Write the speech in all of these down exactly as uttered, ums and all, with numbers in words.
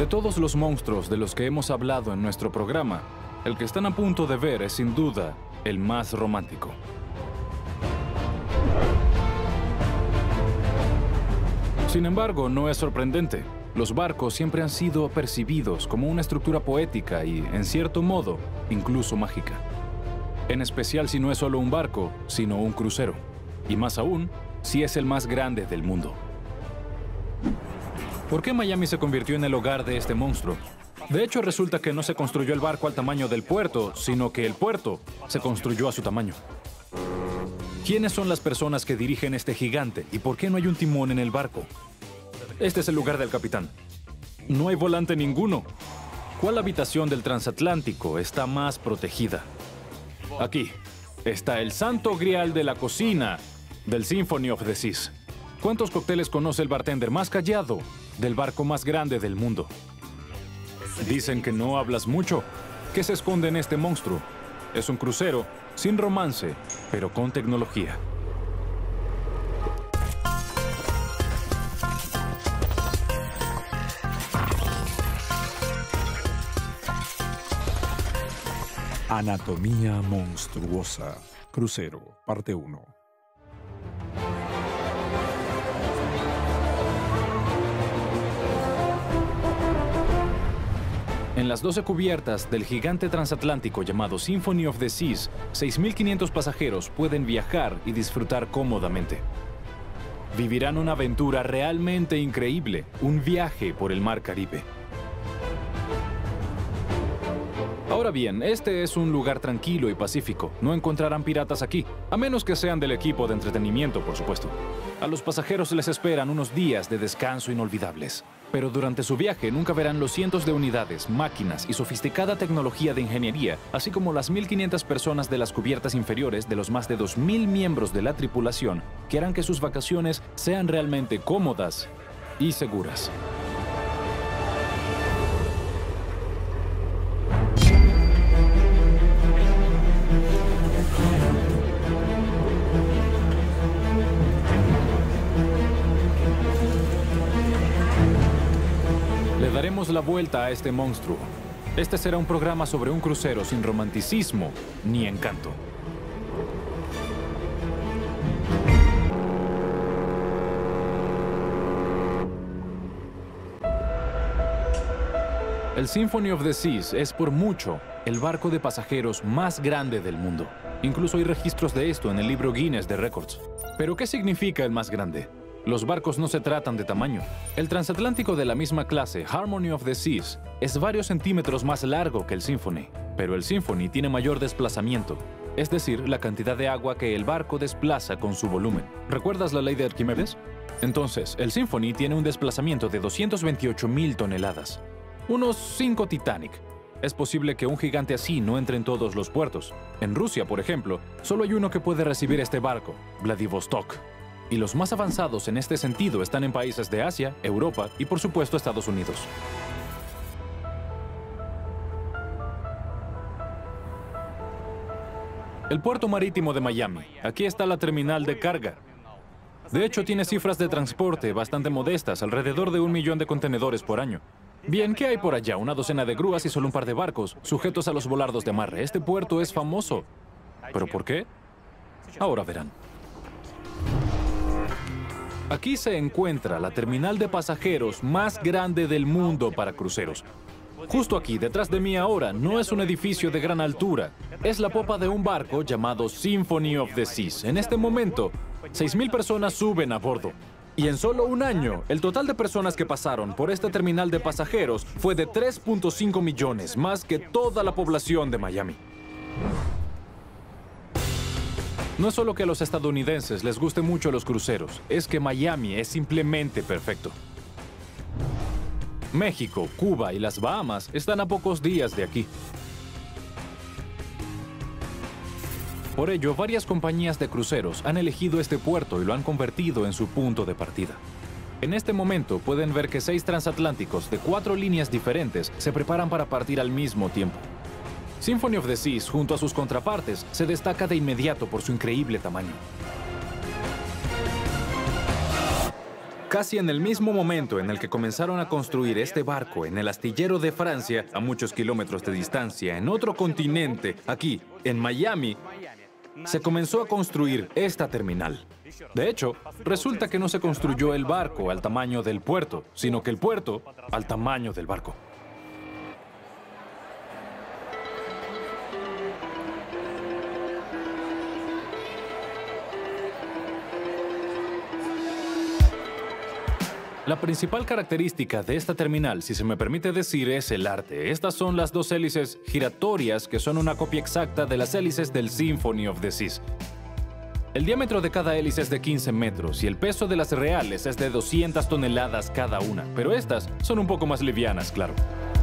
De todos los monstruos de los que hemos hablado en nuestro programa, el que están a punto de ver es sin duda el más romántico. Sin embargo, no es sorprendente. Los barcos siempre han sido percibidos como una estructura poética y, en cierto modo, incluso mágica. En especial si no es solo un barco, sino un crucero. Y más aún, si es el más grande del mundo. ¿Por qué Miami se convirtió en el hogar de este monstruo? De hecho, resulta que no se construyó el barco al tamaño del puerto, sino que el puerto se construyó a su tamaño. ¿Quiénes son las personas que dirigen este gigante y por qué no hay un timón en el barco? Este es el lugar del capitán. No hay volante ninguno. ¿Cuál habitación del transatlántico está más protegida? Aquí está el santo grial de la cocina del Symphony of the Seas. ¿Cuántos cócteles conoce el bartender más callado del barco más grande del mundo? Dicen que no hablas mucho. ¿Qué se esconde en este monstruo? Es un crucero sin romance, pero con tecnología. Anatomía monstruosa. Crucero, parte uno. En las doce cubiertas del gigante transatlántico llamado Symphony of the Seas, seis mil quinientos pasajeros pueden viajar y disfrutar cómodamente. Vivirán una aventura realmente increíble, un viaje por el mar Caribe. Ahora bien, este es un lugar tranquilo y pacífico. No encontrarán piratas aquí, a menos que sean del equipo de entretenimiento, por supuesto. A los pasajeros les esperan unos días de descanso inolvidables. Pero durante su viaje nunca verán los cientos de unidades, máquinas y sofisticada tecnología de ingeniería, así como las mil quinientas personas de las cubiertas inferiores de los más de dos mil miembros de la tripulación, que harán que sus vacaciones sean realmente cómodas y seguras. Daremos la vuelta a este monstruo. Este será un programa sobre un crucero sin romanticismo ni encanto. El Symphony of the Seas es por mucho el barco de pasajeros más grande del mundo. Incluso hay registros de esto en el libro Guinness de Records. ¿Pero qué significa el más grande? Los barcos no se tratan de tamaño. El transatlántico de la misma clase, Harmony of the Seas, es varios centímetros más largo que el Symphony. Pero el Symphony tiene mayor desplazamiento, es decir, la cantidad de agua que el barco desplaza con su volumen. ¿Recuerdas la ley de Arquímedes? Entonces, el Symphony tiene un desplazamiento de doscientas veintiocho mil toneladas. Unos cinco Titanic. Es posible que un gigante así no entre en todos los puertos. En Rusia, por ejemplo, solo hay uno que puede recibir este barco, Vladivostok. Y los más avanzados en este sentido están en países de Asia, Europa y, por supuesto, Estados Unidos. El puerto marítimo de Miami. Aquí está la terminal de carga. De hecho, tiene cifras de transporte bastante modestas, alrededor de un millón de contenedores por año. Bien, ¿qué hay por allá? Una docena de grúas y solo un par de barcos, sujetos a los volardos de amarre. Este puerto es famoso. ¿Pero por qué? Ahora verán. Aquí se encuentra la terminal de pasajeros más grande del mundo para cruceros. Justo aquí, detrás de mí ahora, no es un edificio de gran altura. Es la popa de un barco llamado Symphony of the Seas. En este momento, seis mil personas suben a bordo. Y en solo un año, el total de personas que pasaron por esta terminal de pasajeros fue de tres punto cinco millones, más que toda la población de Miami. No es solo que a los estadounidenses les gusten mucho los cruceros, es que Miami es simplemente perfecto. México, Cuba y las Bahamas están a pocos días de aquí. Por ello, varias compañías de cruceros han elegido este puerto y lo han convertido en su punto de partida. En este momento pueden ver que seis transatlánticos de cuatro líneas diferentes se preparan para partir al mismo tiempo. Symphony of the Seas, junto a sus contrapartes, se destaca de inmediato por su increíble tamaño. Casi en el mismo momento en el que comenzaron a construir este barco en el astillero de Francia, a muchos kilómetros de distancia, en otro continente, aquí, en Miami, se comenzó a construir esta terminal. De hecho, resulta que no se construyó el barco al tamaño del puerto, sino que el puerto al tamaño del barco. La principal característica de esta terminal, si se me permite decir, es el arte. Estas son las dos hélices giratorias que son una copia exacta de las hélices del Symphony of the Seas. El diámetro de cada hélice es de quince metros y el peso de las reales es de doscientas toneladas cada una, pero estas son un poco más livianas, claro.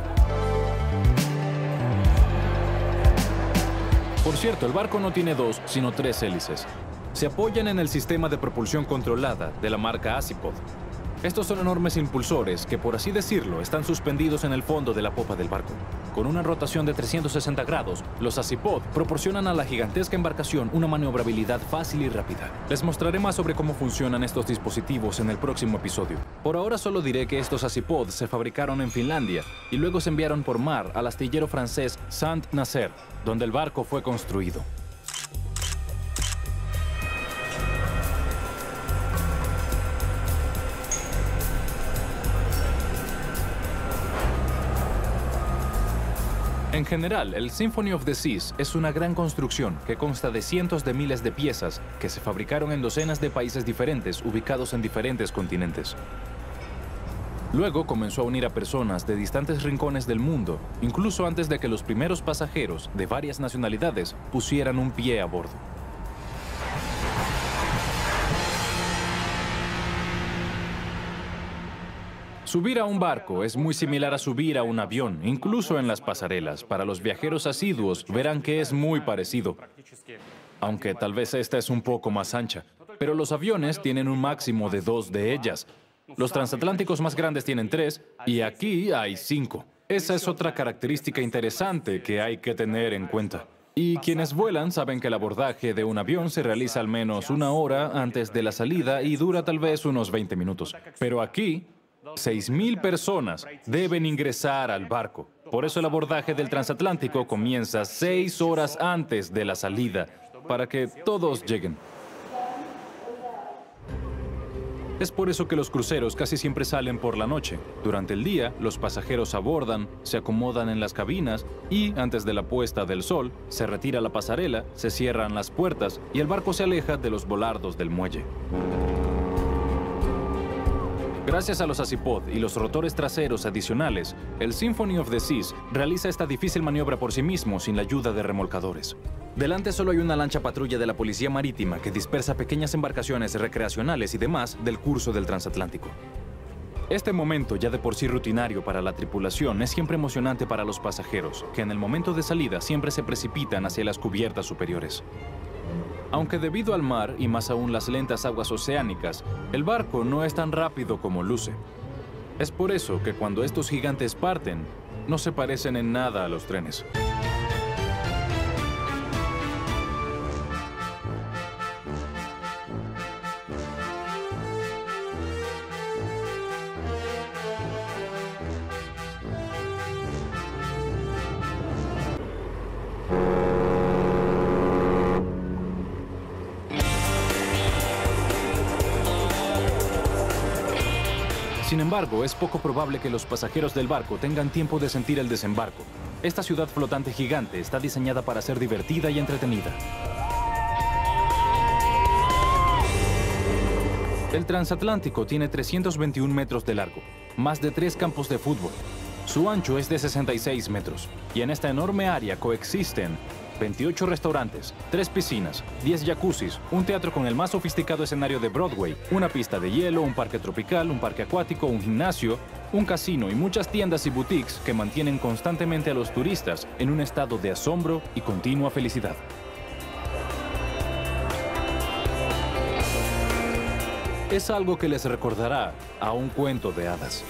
Por cierto, el barco no tiene dos, sino tres hélices. Se apoyan en el sistema de propulsión controlada de la marca Azipod. Estos son enormes impulsores que, por así decirlo, están suspendidos en el fondo de la popa del barco. Con una rotación de trescientos sesenta grados, los Azipod proporcionan a la gigantesca embarcación una maniobrabilidad fácil y rápida. Les mostraré más sobre cómo funcionan estos dispositivos en el próximo episodio. Por ahora solo diré que estos Azipod se fabricaron en Finlandia y luego se enviaron por mar al astillero francés Saint-Nazaire, donde el barco fue construido. En general, el Symphony of the Seas es una gran construcción que consta de cientos de miles de piezas que se fabricaron en docenas de países diferentes ubicados en diferentes continentes. Luego comenzó a unir a personas de distantes rincones del mundo, incluso antes de que los primeros pasajeros de varias nacionalidades pusieran un pie a bordo. Subir a un barco es muy similar a subir a un avión, incluso en las pasarelas. Para los viajeros asiduos verán que es muy parecido, aunque tal vez esta es un poco más ancha. Pero los aviones tienen un máximo de dos de ellas. Los transatlánticos más grandes tienen tres y aquí hay cinco. Esa es otra característica interesante que hay que tener en cuenta. Y quienes vuelan saben que el abordaje de un avión se realiza al menos una hora antes de la salida y dura tal vez unos veinte minutos. Pero aquí seis mil personas deben ingresar al barco. Por eso el abordaje del transatlántico comienza seis horas antes de la salida, para que todos lleguen. Es por eso que los cruceros casi siempre salen por la noche. Durante el día, los pasajeros abordan, se acomodan en las cabinas y, antes de la puesta del sol, se retira la pasarela, se cierran las puertas y el barco se aleja de los volardos del muelle. Gracias a los Azipod y los rotores traseros adicionales, el Symphony of the Seas realiza esta difícil maniobra por sí mismo sin la ayuda de remolcadores. Delante solo hay una lancha patrulla de la Policía Marítima que dispersa pequeñas embarcaciones recreacionales y demás del curso del transatlántico. Este momento, ya de por sí rutinario para la tripulación, es siempre emocionante para los pasajeros, que en el momento de salida siempre se precipitan hacia las cubiertas superiores. Aunque debido al mar, y más aún las lentas aguas oceánicas, el barco no es tan rápido como luce. Es por eso que cuando estos gigantes parten, no se parecen en nada a los trenes. Sin embargo, es poco probable que los pasajeros del barco tengan tiempo de sentir el desembarco. Esta ciudad flotante gigante está diseñada para ser divertida y entretenida. El transatlántico tiene trescientos veintiún metros de largo, más de tres campos de fútbol. Su ancho es de sesenta y seis metros, y en esta enorme área coexisten veintiocho restaurantes, tres piscinas, diez jacuzzis, un teatro con el más sofisticado escenario de Broadway, una pista de hielo, un parque tropical, un parque acuático, un gimnasio, un casino y muchas tiendas y boutiques que mantienen constantemente a los turistas en un estado de asombro y continua felicidad. Es algo que les recordará a un cuento de hadas.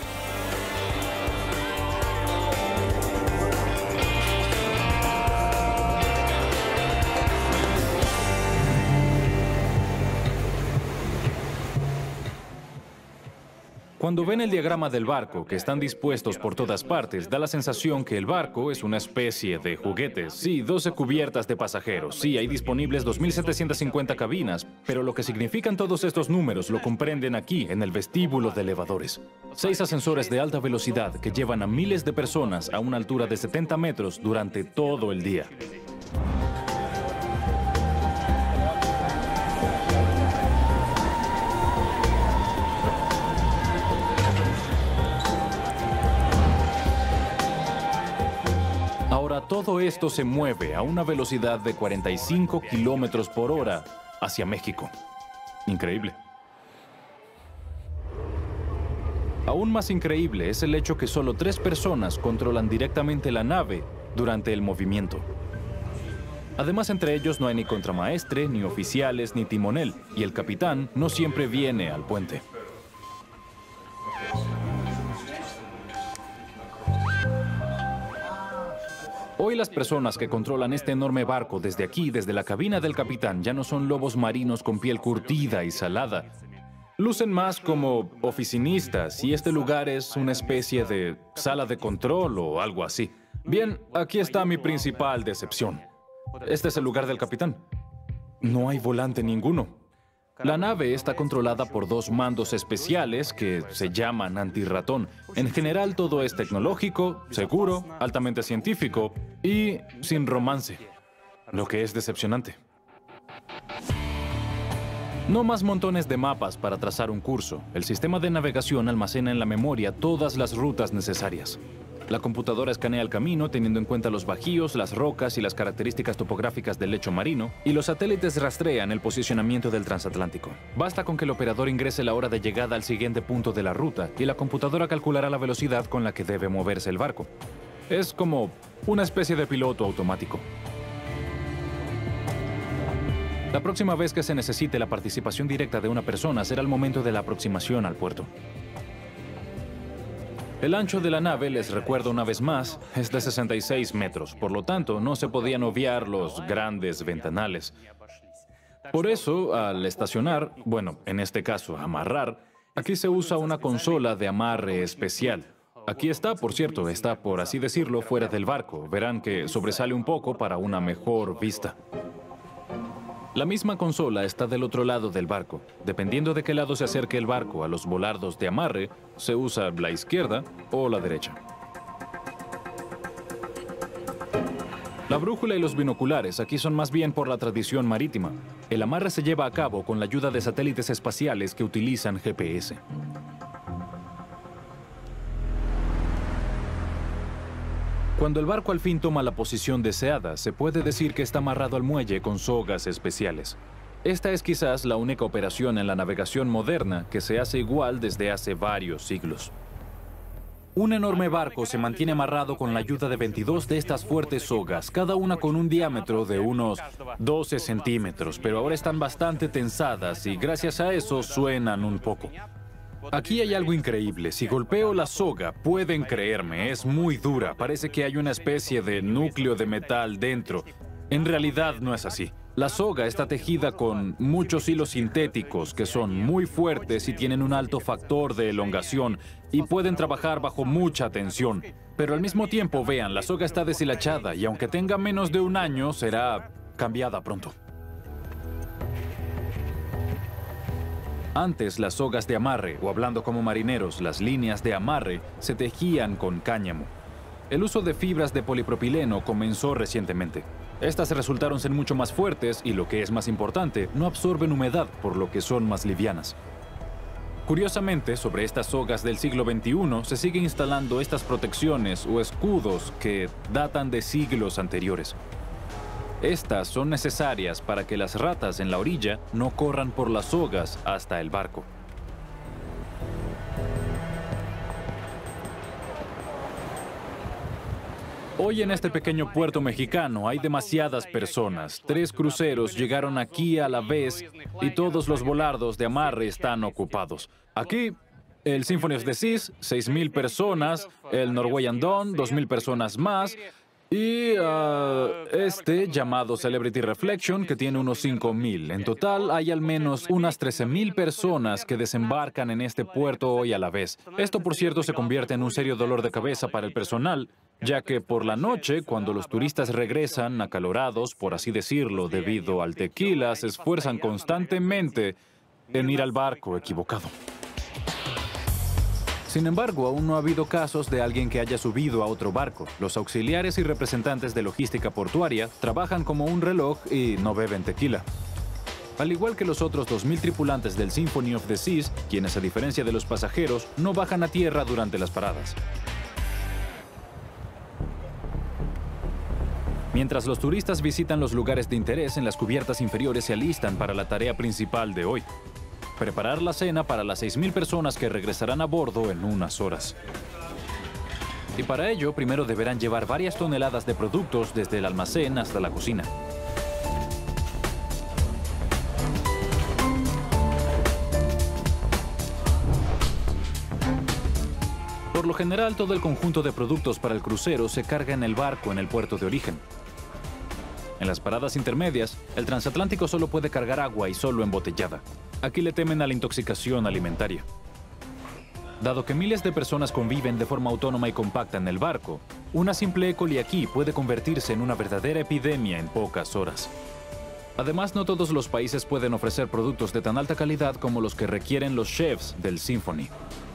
Cuando ven el diagrama del barco, que están dispuestos por todas partes, da la sensación que el barco es una especie de juguete. Sí, doce cubiertas de pasajeros. Sí, hay disponibles dos mil setecientas cincuenta cabinas, pero lo que significan todos estos números lo comprenden aquí, en el vestíbulo de elevadores. Seis ascensores de alta velocidad que llevan a miles de personas a una altura de setenta metros durante todo el día. Ahora todo esto se mueve a una velocidad de cuarenta y cinco kilómetros por hora hacia México. Increíble. Aún más increíble es el hecho que solo tres personas controlan directamente la nave durante el movimiento. Además, entre ellos no hay ni contramaestre, ni oficiales, ni timonel, y el capitán no siempre viene al puente. Hoy las personas que controlan este enorme barco desde aquí, desde la cabina del capitán, ya no son lobos marinos con piel curtida y salada. Lucen más como oficinistas y este lugar es una especie de sala de control o algo así. Bien, aquí está mi principal decepción. Este es el lugar del capitán. No hay volante ninguno. La nave está controlada por dos mandos especiales que se llaman antirratón. En general todo es tecnológico, seguro, altamente científico y sin romance, lo que es decepcionante. No más montones de mapas para trazar un curso. El sistema de navegación almacena en la memoria todas las rutas necesarias. La computadora escanea el camino teniendo en cuenta los bajíos, las rocas y las características topográficas del lecho marino, y los satélites rastrean el posicionamiento del transatlántico. Basta con que el operador ingrese la hora de llegada al siguiente punto de la ruta y la computadora calculará la velocidad con la que debe moverse el barco. Es como una especie de piloto automático. La próxima vez que se necesite la participación directa de una persona será el momento de la aproximación al puerto. El ancho de la nave, les recuerdo una vez más, es de sesenta y seis metros, por lo tanto no se podían obviar los grandes ventanales. Por eso, al estacionar, bueno, en este caso amarrar, aquí se usa una consola de amarre especial. Aquí está, por cierto, está, por así decirlo, fuera del barco. Verán que sobresale un poco para una mejor vista. La misma consola está del otro lado del barco. Dependiendo de qué lado se acerque el barco a los volardos de amarre, se usa la izquierda o la derecha. La brújula y los binoculares aquí son más bien por la tradición marítima. El amarre se lleva a cabo con la ayuda de satélites espaciales que utilizan G P S. Cuando el barco al fin toma la posición deseada, se puede decir que está amarrado al muelle con sogas especiales. Esta es quizás la única operación en la navegación moderna que se hace igual desde hace varios siglos. Un enorme barco se mantiene amarrado con la ayuda de veintidós de estas fuertes sogas, cada una con un diámetro de unos doce centímetros, pero ahora están bastante tensadas y gracias a eso suenan un poco. Aquí hay algo increíble. Si golpeo la soga, pueden creerme, es muy dura. Parece que hay una especie de núcleo de metal dentro. En realidad no es así. La soga está tejida con muchos hilos sintéticos que son muy fuertes y tienen un alto factor de elongación y pueden trabajar bajo mucha tensión. Pero al mismo tiempo, vean, la soga está deshilachada y aunque tenga menos de un año, será cambiada pronto. Antes, las sogas de amarre, o hablando como marineros, las líneas de amarre, se tejían con cáñamo. El uso de fibras de polipropileno comenzó recientemente. Estas resultaron ser mucho más fuertes y, lo que es más importante, no absorben humedad, por lo que son más livianas. Curiosamente, sobre estas sogas del siglo veintiuno se siguen instalando estas protecciones o escudos que datan de siglos anteriores. Estas son necesarias para que las ratas en la orilla no corran por las sogas hasta el barco. Hoy en este pequeño puerto mexicano hay demasiadas personas. Tres cruceros llegaron aquí a la vez y todos los volardos de amarre están ocupados. Aquí, el Symphony of the Seas, seis mil personas, el Norwegian Dawn, dos mil personas más, Y uh, este, llamado Celebrity Reflection, que tiene unos cinco mil. En total, hay al menos unas trece mil personas que desembarcan en este puerto hoy a la vez. Esto, por cierto, se convierte en un serio dolor de cabeza para el personal, ya que por la noche, cuando los turistas regresan acalorados, por así decirlo, debido al tequila, se esfuerzan constantemente en ir al barco equivocado. Sin embargo, aún no ha habido casos de alguien que haya subido a otro barco. Los auxiliares y representantes de logística portuaria trabajan como un reloj y no beben tequila. Al igual que los otros dos mil tripulantes del Symphony of the Seas, quienes, a diferencia de los pasajeros, no bajan a tierra durante las paradas. Mientras los turistas visitan los lugares de interés, en las cubiertas inferiores se alistan para la tarea principal de hoy: preparar la cena para las seis mil personas que regresarán a bordo en unas horas. Y para ello, primero deberán llevar varias toneladas de productos desde el almacén hasta la cocina. Por lo general, todo el conjunto de productos para el crucero se carga en el barco en el puerto de origen. En las paradas intermedias, el transatlántico solo puede cargar agua y solo embotellada. Aquí le temen a la intoxicación alimentaria. Dado que miles de personas conviven de forma autónoma y compacta en el barco, una simple E. coli aquí puede convertirse en una verdadera epidemia en pocas horas. Además, no todos los países pueden ofrecer productos de tan alta calidad como los que requieren los chefs del Symphony.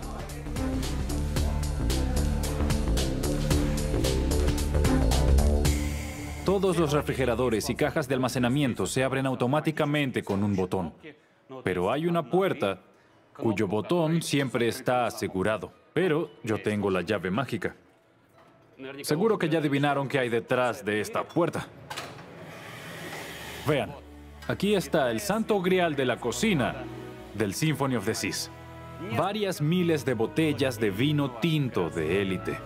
Todos los refrigeradores y cajas de almacenamiento se abren automáticamente con un botón. Pero hay una puerta cuyo botón siempre está asegurado. Pero yo tengo la llave mágica. Seguro que ya adivinaron qué hay detrás de esta puerta. Vean, aquí está el santo grial de la cocina del Symphony of the Seas. Varias miles de botellas de vino tinto de élite.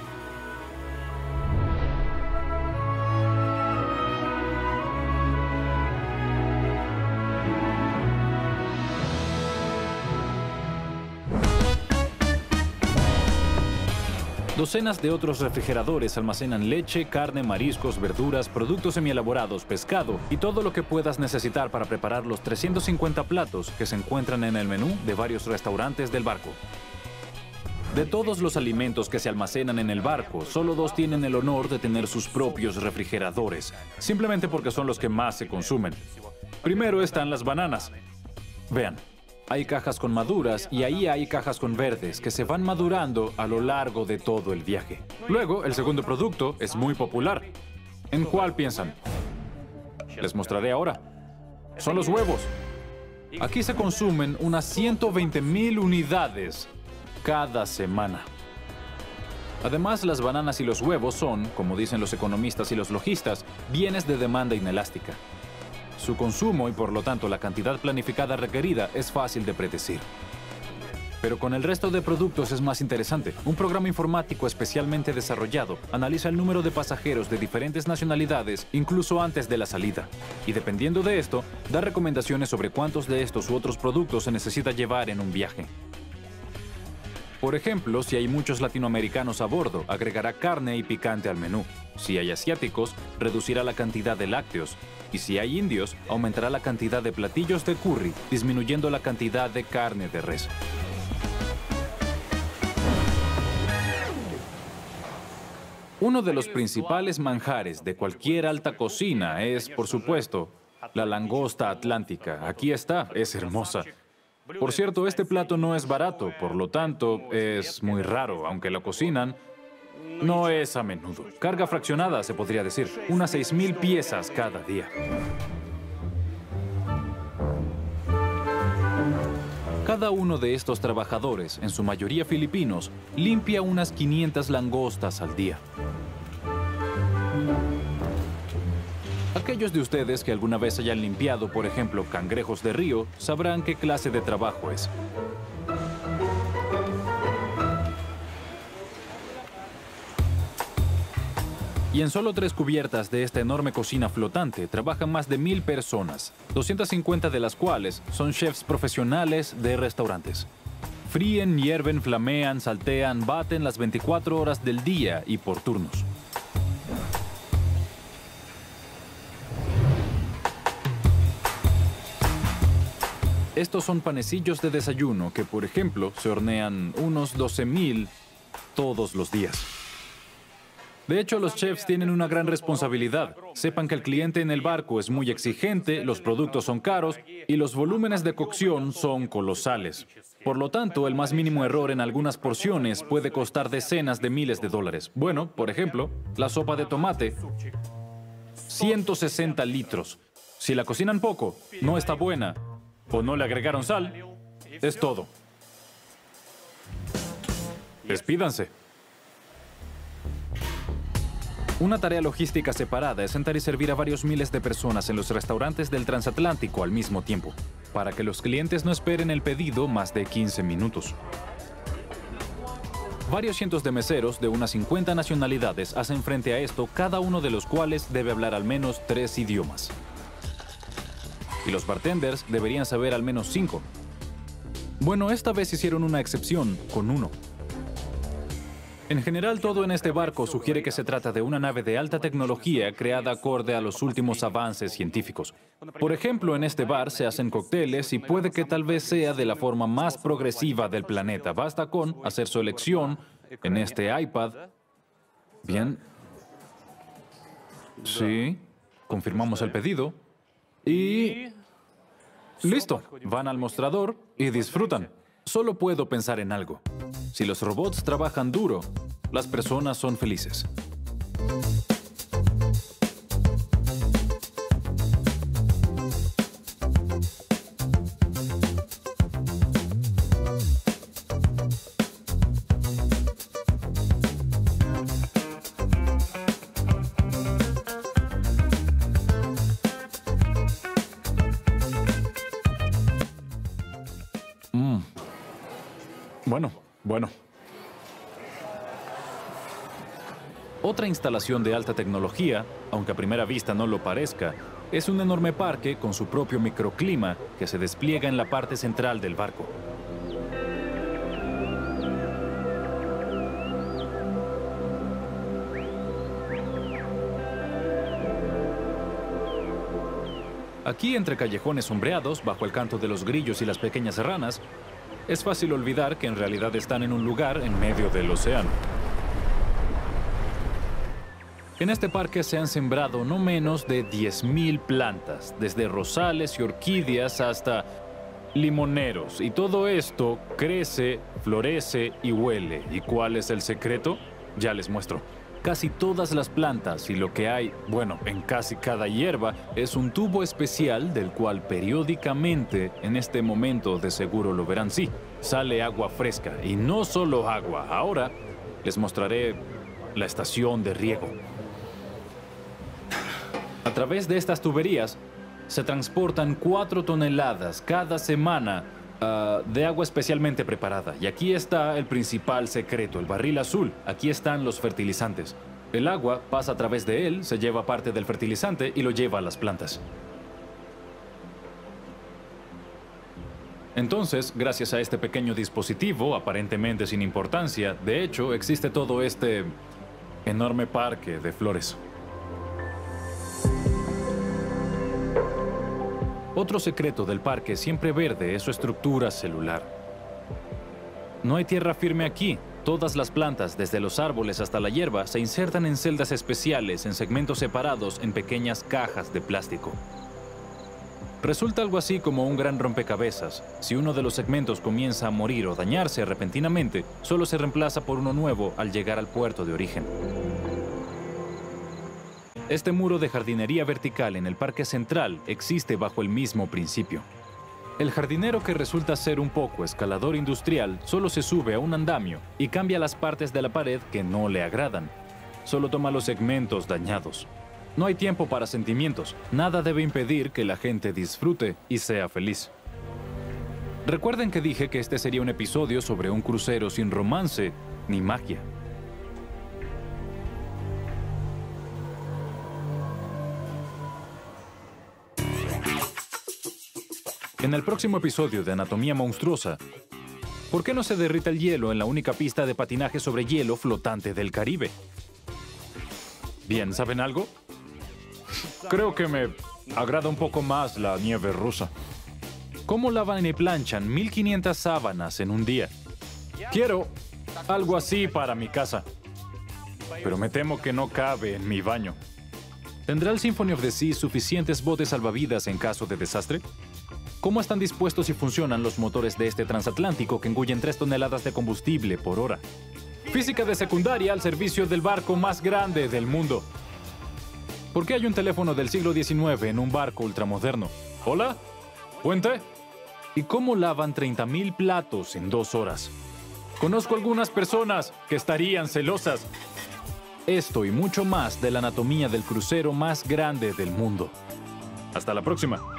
Docenas de otros refrigeradores almacenan leche, carne, mariscos, verduras, productos semielaborados, pescado y todo lo que puedas necesitar para preparar los trescientos cincuenta platos que se encuentran en el menú de varios restaurantes del barco. De todos los alimentos que se almacenan en el barco, solo dos tienen el honor de tener sus propios refrigeradores, simplemente porque son los que más se consumen. Primero están las bananas. Vean. Hay cajas con maduras y ahí hay cajas con verdes que se van madurando a lo largo de todo el viaje. Luego, el segundo producto es muy popular. ¿En cuál piensan? Les mostraré ahora. Son los huevos. Aquí se consumen unas ciento veinte mil unidades cada semana. Además, las bananas y los huevos son, como dicen los economistas y los logistas, bienes de demanda inelástica. Su consumo y, por lo tanto, la cantidad planificada requerida es fácil de predecir. Pero con el resto de productos es más interesante. Un programa informático especialmente desarrollado analiza el número de pasajeros de diferentes nacionalidades incluso antes de la salida. Y dependiendo de esto, da recomendaciones sobre cuántos de estos u otros productos se necesita llevar en un viaje. Por ejemplo, si hay muchos latinoamericanos a bordo, agregará carne y picante al menú. Si hay asiáticos, reducirá la cantidad de lácteos. Y si hay indios, aumentará la cantidad de platillos de curry, disminuyendo la cantidad de carne de res. Uno de los principales manjares de cualquier alta cocina es, por supuesto, la langosta atlántica. Aquí está, es hermosa. Por cierto, este plato no es barato, por lo tanto, es muy raro, aunque lo cocinan. No es a menudo. Carga fraccionada, se podría decir. Unas seis mil piezas cada día. Cada uno de estos trabajadores, en su mayoría filipinos, limpia unas quinientas langostas al día. Aquellos de ustedes que alguna vez hayan limpiado, por ejemplo, cangrejos de río, sabrán qué clase de trabajo es. Y en solo tres cubiertas de esta enorme cocina flotante trabajan más de mil personas, doscientas cincuenta de las cuales son chefs profesionales de restaurantes. Fríen, hierven, flamean, saltean, baten las veinticuatro horas del día y por turnos. Estos son panecillos de desayuno que, por ejemplo, se hornean unos doce mil todos los días. De hecho, los chefs tienen una gran responsabilidad. Sepan que el cliente en el barco es muy exigente, los productos son caros y los volúmenes de cocción son colosales. Por lo tanto, el más mínimo error en algunas porciones puede costar decenas de miles de dólares. Bueno, por ejemplo, la sopa de tomate, ciento sesenta litros. Si la cocinan poco, no está buena o no le agregaron sal, es todo. Despídanse. Una tarea logística separada es sentar y servir a varios miles de personas en los restaurantes del transatlántico al mismo tiempo, para que los clientes no esperen el pedido más de quince minutos. Varios cientos de meseros de unas cincuenta nacionalidades hacen frente a esto, cada uno de los cuales debe hablar al menos tres idiomas. Y los bartenders deberían saber al menos cinco. Bueno, esta vez hicieron una excepción con uno. En general, todo en este barco sugiere que se trata de una nave de alta tecnología creada acorde a los últimos avances científicos. Por ejemplo, en este bar se hacen cócteles y puede que tal vez sea de la forma más progresiva del planeta. Basta con hacer su elección en este iPad. Bien. Sí. Confirmamos el pedido. Y... listo. Van al mostrador y disfrutan. Solo puedo pensar en algo. Si los robots trabajan duro, las personas son felices. Mm. Bueno. Bueno. Otra instalación de alta tecnología, aunque a primera vista no lo parezca, es un enorme parque con su propio microclima que se despliega en la parte central del barco. Aquí, entre callejones sombreados, bajo el canto de los grillos y las pequeñas ranas, es fácil olvidar que en realidad están en un lugar en medio del océano. En este parque se han sembrado no menos de diez mil plantas, desde rosales y orquídeas hasta limoneros. Y todo esto crece, florece y huele. ¿Y cuál es el secreto? Ya les muestro. Casi todas las plantas y lo que hay, bueno, en casi cada hierba, es un tubo especial del cual periódicamente, en este momento de seguro lo verán, sí, sale agua fresca. Y no solo agua, ahora les mostraré la estación de riego. A través de estas tuberías se transportan cuatro toneladas cada semana Uh, de agua especialmente preparada. Y aquí está el principal secreto, el barril azul. Aquí están los fertilizantes. El agua pasa a través de él, se lleva parte del fertilizante y lo lleva a las plantas. Entonces, gracias a este pequeño dispositivo, aparentemente sin importancia, de hecho, existe todo este enorme parque de flores. Otro secreto del parque siempre verde es su estructura celular. No hay tierra firme aquí. Todas las plantas, desde los árboles hasta la hierba, se insertan en celdas especiales, en segmentos separados, en pequeñas cajas de plástico. Resulta algo así como un gran rompecabezas. Si uno de los segmentos comienza a morir o dañarse repentinamente, solo se reemplaza por uno nuevo al llegar al puerto de origen. Este muro de jardinería vertical en el parque central existe bajo el mismo principio. El jardinero, que resulta ser un poco escalador industrial, solo se sube a un andamio y cambia las partes de la pared que no le agradan. Solo toma los segmentos dañados. No hay tiempo para sentimientos. Nada debe impedir que la gente disfrute y sea feliz. Recuerden que dije que este sería un episodio sobre un crucero sin romance ni magia. En el próximo episodio de Anatomía Monstruosa, ¿por qué no se derrite el hielo en la única pista de patinaje sobre hielo flotante del Caribe? Bien, ¿saben algo? Creo que me agrada un poco más la nieve rusa. ¿Cómo lavan y planchan mil quinientas sábanas en un día? Quiero algo así para mi casa. Pero me temo que no cabe en mi baño. ¿Tendrá el Symphony of the Seas suficientes botes salvavidas en caso de desastre? ¿Cómo están dispuestos y funcionan los motores de este transatlántico que engullen tres toneladas de combustible por hora? Física de secundaria al servicio del barco más grande del mundo. ¿Por qué hay un teléfono del siglo diecinueve en un barco ultramoderno? ¿Hola? ¿Puente? ¿Y cómo lavan treinta mil platos en dos horas? Conozco algunas personas que estarían celosas. Esto y mucho más de la anatomía del crucero más grande del mundo. Hasta la próxima.